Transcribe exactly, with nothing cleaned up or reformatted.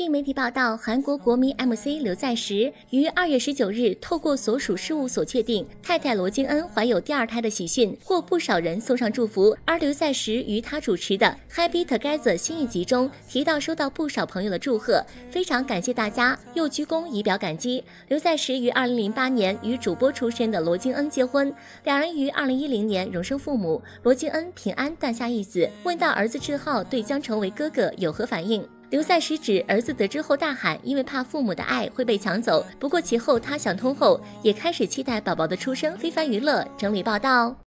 据媒体报道，韩国国民 M C 刘在石于二月十九日透过所属事务所确定，太太罗京恩怀有第二胎的喜讯，获不少人送上祝福。而刘在石于他主持的 Happy Together 新一集中提到，收到不少朋友的祝贺，非常感谢大家，又鞠躬以表感激。刘在石于二零零八年与主播出身的罗京恩结婚，两人于二零一零年荣升父母，罗京恩平安诞下一子。问到儿子志浩对将成为哥哥有何反应？刘在石指儿子得知后大喊，因为怕父母的爱会被抢走。不过其后他想通后，也开始期待宝宝的出生。非凡娱乐整理报道。